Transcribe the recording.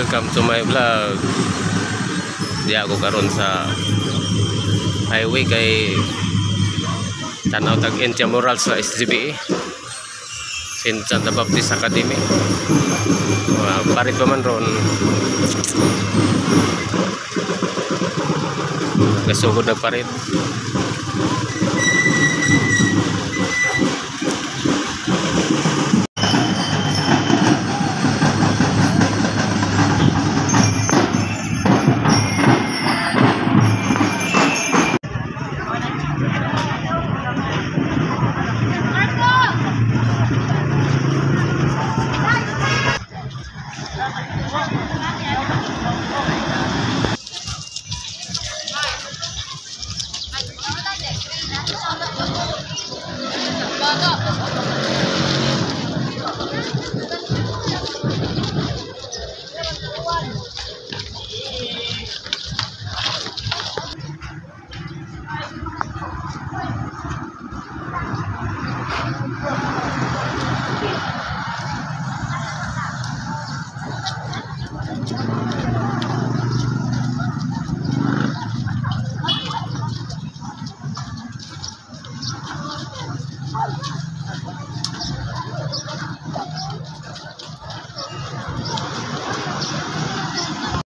Welcome to my vlog. Di ako karon sa highway kay tanaw tag intramural sa SGBE, St. John the Baptist Academy. Parit pa man ron. Gasugod na parit.